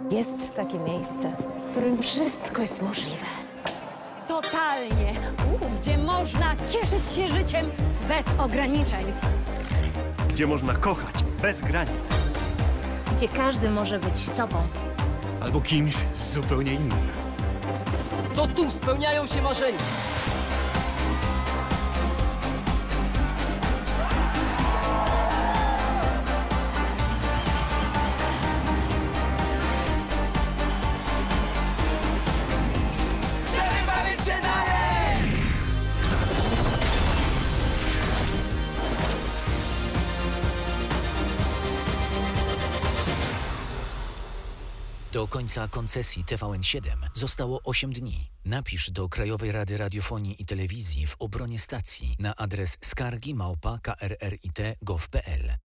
Jest takie miejsce, w którym wszystko jest możliwe. Totalnie. Gdzie można cieszyć się życiem bez ograniczeń. Gdzie można kochać bez granic. Gdzie każdy może być sobą. Albo kimś zupełnie innym. To tu spełniają się marzenia. Chcemy bawić się dalej! Do końca koncesji TVN7 zostało 8 dni. Napisz do Krajowej Rady Radiofonii i Telewizji w obronie stacji na adres skargi@krrit.gov.pl.